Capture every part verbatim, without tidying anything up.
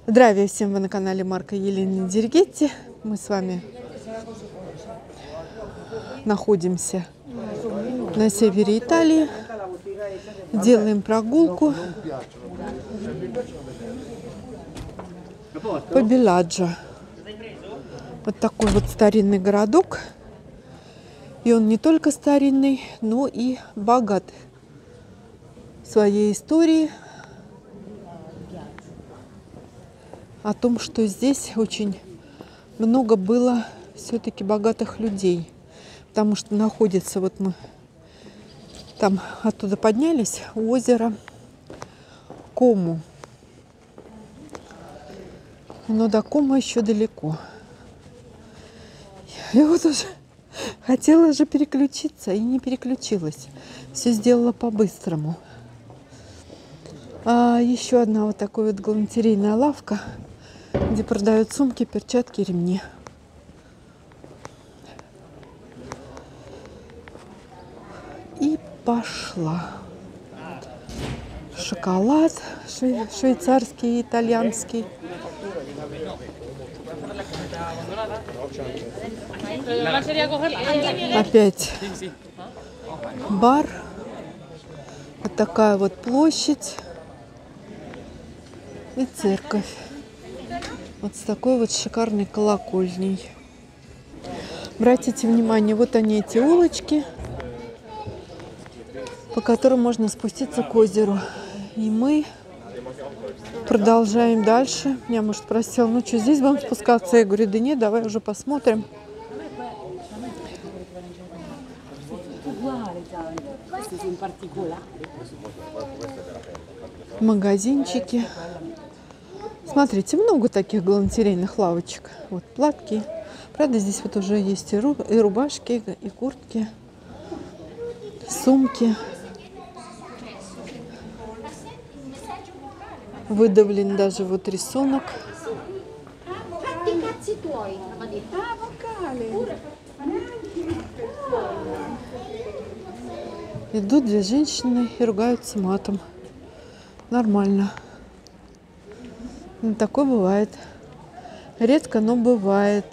Здравия всем, вы на канале Марко Елена Диригетти. Мы с вами находимся на севере Италии, делаем прогулку по Беладжо. Вот такой вот старинный городок, и он не только старинный, но и богат своей историей, о том, что здесь очень много было все-таки богатых людей, потому что находится, вот мы там оттуда поднялись, у озера Кому, но до Комо еще далеко. Я вот уже хотела же переключиться и не переключилась, все сделала по-быстрому. А еще одна вот такая вот галантерейная лавка, где продают сумки, перчатки, ремни. И пошла. Шоколад швей- швейцарский, итальянский. Опять бар. Вот такая вот площадь. И церковь. Вот с такой вот шикарной колокольней. Обратите внимание, вот они, эти улочки, по которым можно спуститься к озеру. И мы продолжаем дальше. Меня муж спросил, ну что, здесь будем спускаться? Я говорю, да нет, давай уже посмотрим. Магазинчики. Смотрите, много таких галантерейных лавочек. Вот платки. Правда, здесь вот уже есть и, ру и рубашки, и куртки, сумки. Выдавлен даже вот рисунок. Идут две женщины и ругаются матом. Нормально. Ну, такое бывает. Редко, но бывает.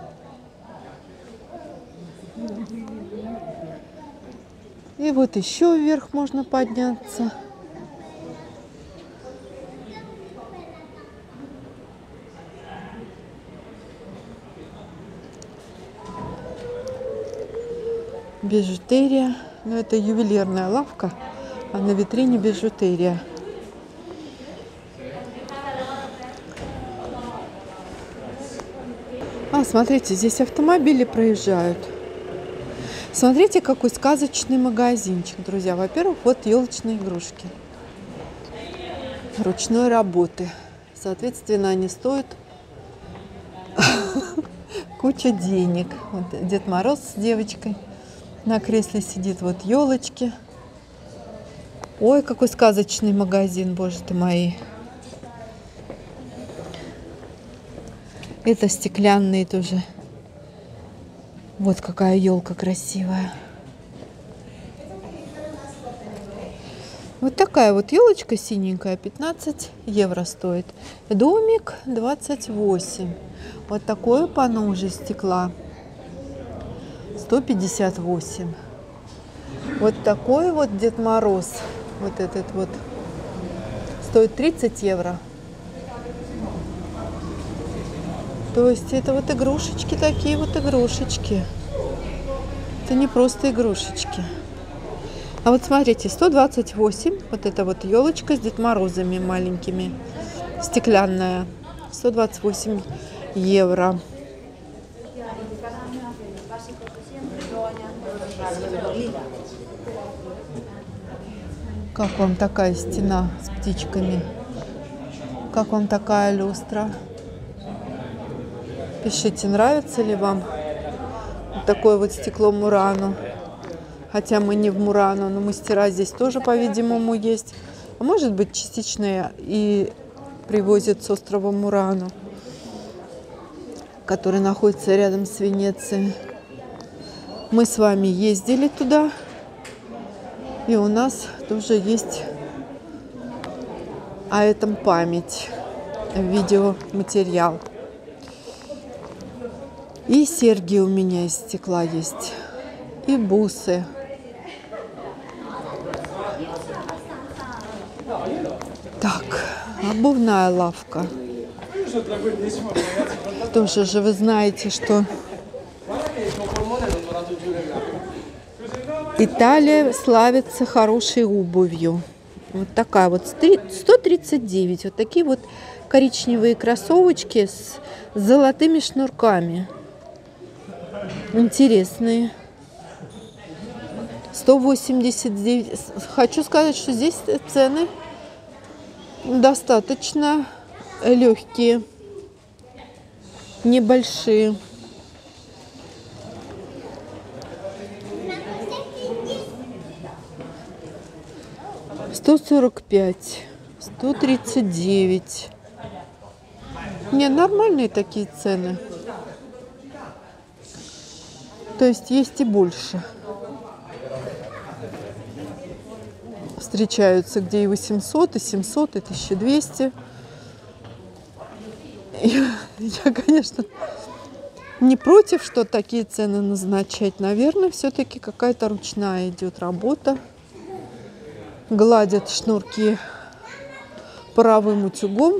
И вот еще вверх можно подняться. Бижутерия. Но это ювелирная лавка, а на витрине бижутерия. А, смотрите, здесь автомобили проезжают. Смотрите, какой сказочный магазинчик, друзья. Во-первых, вот елочные игрушки ручной работы. Соответственно, они стоят кучу денег. Вот Дед Мороз с девочкой на кресле сидит, вот елочки. Ой, какой сказочный магазин, боже ты мои. Это стеклянные тоже. Вот какая елка красивая. Вот такая вот елочка синенькая, пятнадцать евро стоит. Домик двадцать восемь. Вот такое панно уже стекла. сто пятьдесят восемь. Вот такой вот Дед Мороз. Вот этот вот. Стоит тридцать евро. То есть это вот игрушечки, такие вот игрушечки. Это не просто игрушечки. А вот смотрите, сто двадцать восемь. Вот эта вот елочка с Дед Морозами маленькими. Стеклянная. сто двадцать восемь евро. Как вам такая стена с птичками? Как вам такая люстра? Пишите, нравится ли вам вот такое вот стекло Мурано. Хотя мы не в Мурано, но мастера здесь тоже, по-видимому, есть. А может быть, частично и привозят с острова Мурано, который находится рядом с Венецией. Мы с вами ездили туда, и у нас тоже есть о этом память. видеоматериал. И серьги у меня из стекла есть, и бусы. Так, обувная лавка. Тоже же вы знаете, что Италия славится хорошей обувью. Вот такая вот, сто тридцать девять. Вот такие вот коричневые кроссовочки с золотыми шнурками. Интересные. сто восемьдесят девять. Хочу сказать, что здесь цены достаточно легкие, небольшие. сто сорок пять, сто тридцать девять. Не, нормальные такие цены. То есть есть и больше. Встречаются где и восемьсот, и семьсот, и тысяча двести. Я, я, конечно, не против, что такие цены назначать. Наверное, все-таки какая-то ручная идет работа. Гладят шнурки паровым утюгом.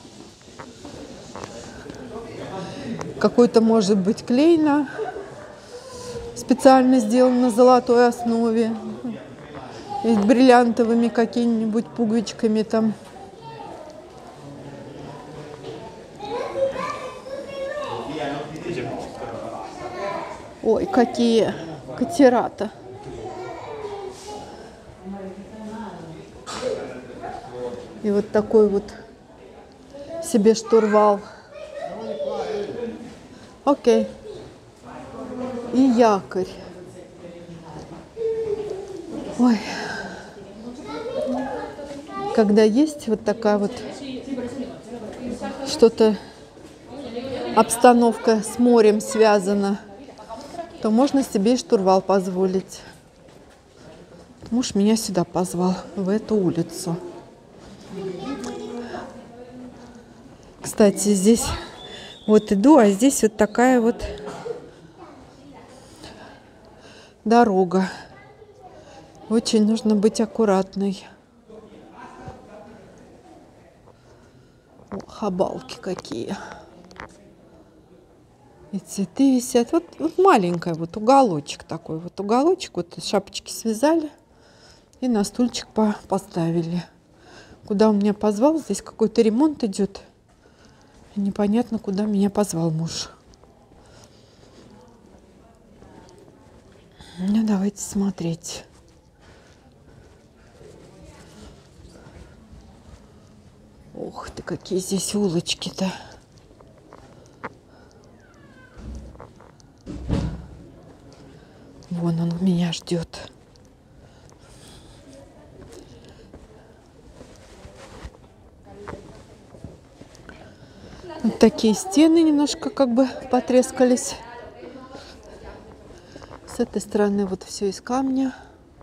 Какой-то, может быть, клей на специально сделан на золотой основе. И с бриллиантовыми какими-нибудь пуговичками там. Ой, какие катера-то. И вот такой вот себе штурвал. Окей. И якорь. Ой. Когда есть вот такая вот что-то, обстановка с морем связана, то можно себе и штурвал позволить. Муж меня сюда позвал, в эту улицу. Кстати, здесь вот иду, а здесь вот такая вот дорога. Очень нужно быть аккуратной. О, хабалки какие. И цветы висят. Вот, вот маленькая вот уголочек такой. Вот уголочек, вот шапочки связали и на стульчик по поставили. Куда он меня позвал? Здесь какой-то ремонт идет. И непонятно, куда меня позвал муж. Ну, давайте смотреть. Ух ты, какие здесь улочки-то. Вон он меня ждет. Вот такие стены немножко как бы потрескались. С этой стороны вот все из камня.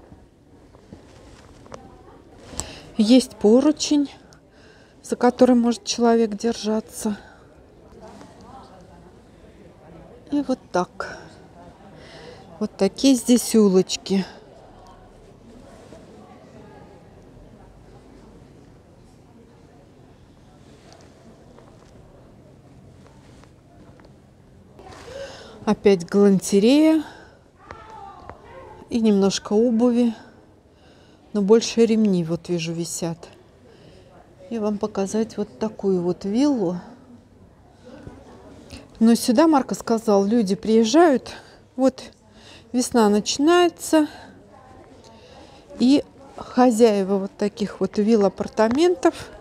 Есть поручень, за который может человек держаться. И вот так. Вот такие здесь улочки. Опять галантерея. И немножко обуви. Но больше ремни, вот вижу, висят. И вам показать вот такую вот виллу. Но сюда, Марко сказал, люди приезжают. Вот весна начинается. И хозяева вот таких вот вилл-апартаментов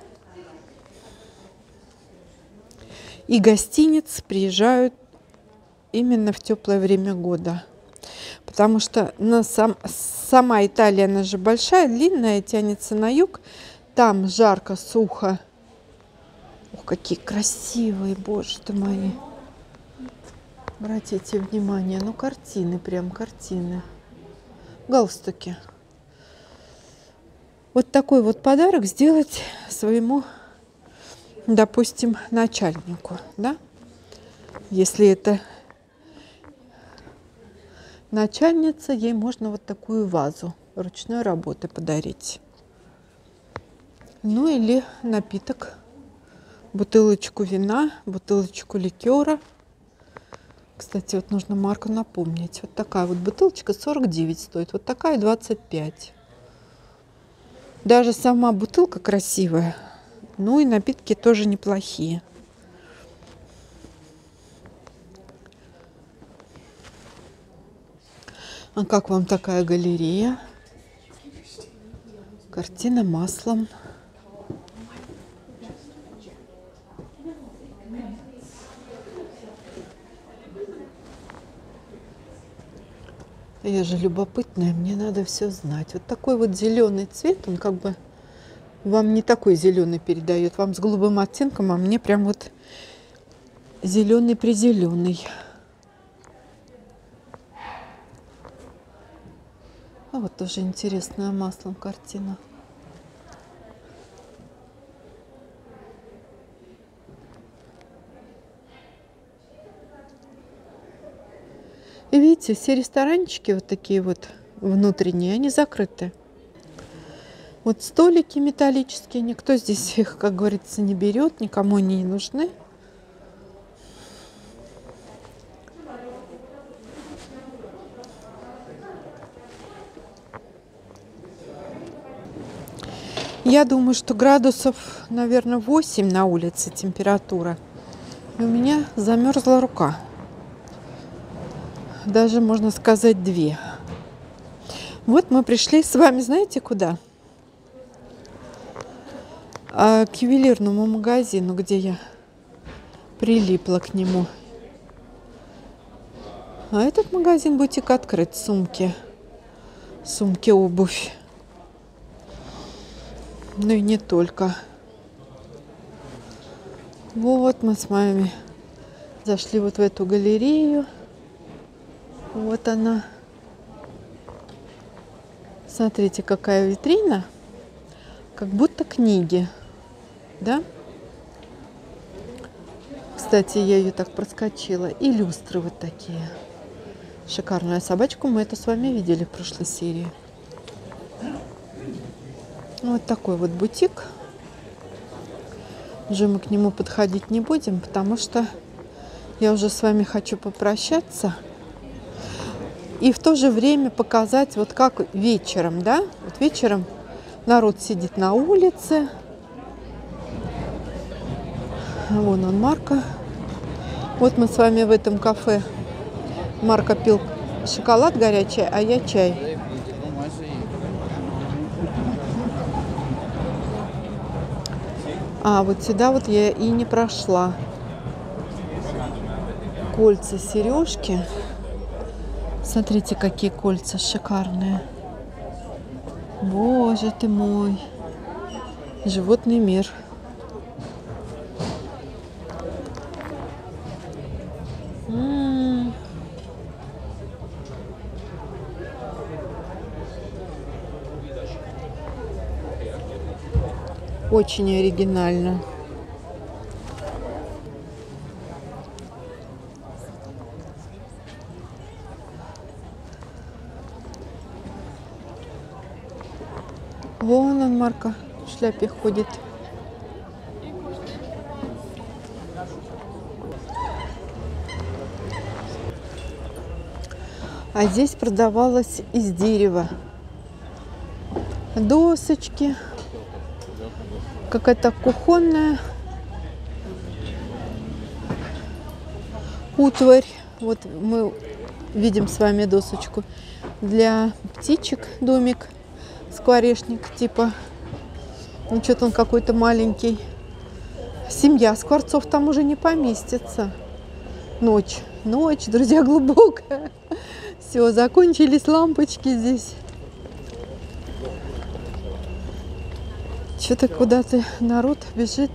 и гостиниц приезжают именно в теплое время года. Потому что на сам, сама Италия, она же большая, длинная, тянется на юг. Там жарко, сухо. Ох, какие красивые, боже ты мои. Обратите внимание, ну картины, прям картины. Галстуки. Вот такой вот подарок сделать своему допустим, начальнику, да? Если это начальница, ей можно вот такую вазу ручной работы подарить. Ну или напиток, бутылочку вина, бутылочку ликера. Кстати, вот нужно марку напомнить. Вот такая вот бутылочка сорок девять стоит, вот такая двадцать пять. Даже сама бутылка красивая. Ну и напитки тоже неплохие. А как вам такая галерея? Картина маслом. Я же любопытная, мне надо все знать. Вот такой вот зеленый цвет, он как бы вам не такой зеленый передает, вам с голубым оттенком, а мне прям вот зеленый призеленый. А вот тоже интересная маслом картина. И видите, все ресторанчики вот такие вот внутренние, они закрыты. Вот столики металлические, никто здесь их, как говорится, не берет, никому они не нужны. Я думаю, что градусов, наверное, восемь на улице температура. И у меня замерзла рука. Даже, можно сказать, две. Вот мы пришли с вами, знаете, куда? А, к ювелирному магазину, где я прилипла к нему. А этот магазин бутик открыт. Сумки. Сумки, обувь. Ну и не только. Вот мы с вами зашли вот в эту галерею. Вот она. Смотрите, какая витрина. Как будто книги. Да? Кстати, я ее так проскочила. И люстры вот такие. Шикарная собачку. Мы это с вами видели в прошлой серии. Вот такой вот бутик. Уже мы к нему подходить не будем, потому что я уже с вами хочу попрощаться. И в то же время показать, вот как вечером, да? Вот вечером народ сидит на улице. Вон он, Марко. Вот мы с вами в этом кафе. Марко пил шоколад горячий, а я чай. А, вот сюда вот я и не прошла. Кольца, сережки. Смотрите, какие кольца шикарные. Боже ты мой. Животный мир. М-м-м. Очень оригинально. Вон он, Марко, в шляпе ходит. А здесь продавалось из дерева. Досочки. Какая-то кухонная утварь. Вот мы видим с вами досочку для птичек, домик, скворечник типа. Ну, что-то он какой-то маленький. Семья скворцов там уже не поместится. Ночь. Ночь, друзья, глубокая. Все, закончились лампочки здесь. Что-то куда-то народ бежит.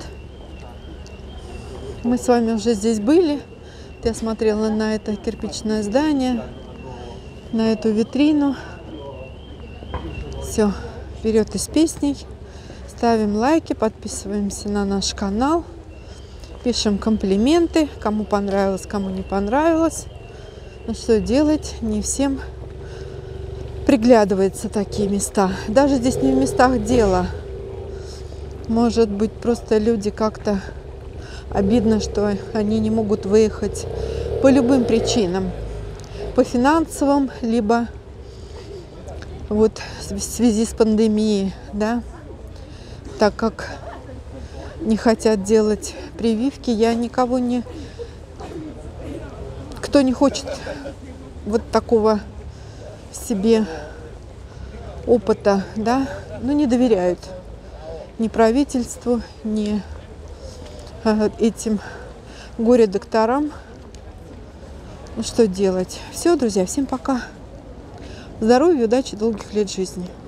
Мы с вами уже здесь были. Я смотрела на это кирпичное здание, на эту витрину. Все, вперед из песней. Ставим лайки, подписываемся на наш канал. Пишем комплименты, кому понравилось, кому не понравилось. Ну что делать, не всем приглядываются такие места. Даже здесь не в местах дело. Может быть, просто люди как-то обидно, что они не могут выехать по любым причинам. По финансовым, либо вот в связи с пандемией, да, так как не хотят делать прививки, я никого не... Кто не хочет вот такого в себе опыта, да, ну не доверяют ни правительству, ни этим горе-докторам. Ну что делать? Все, друзья, всем пока. Здоровья, удачи, долгих лет жизни.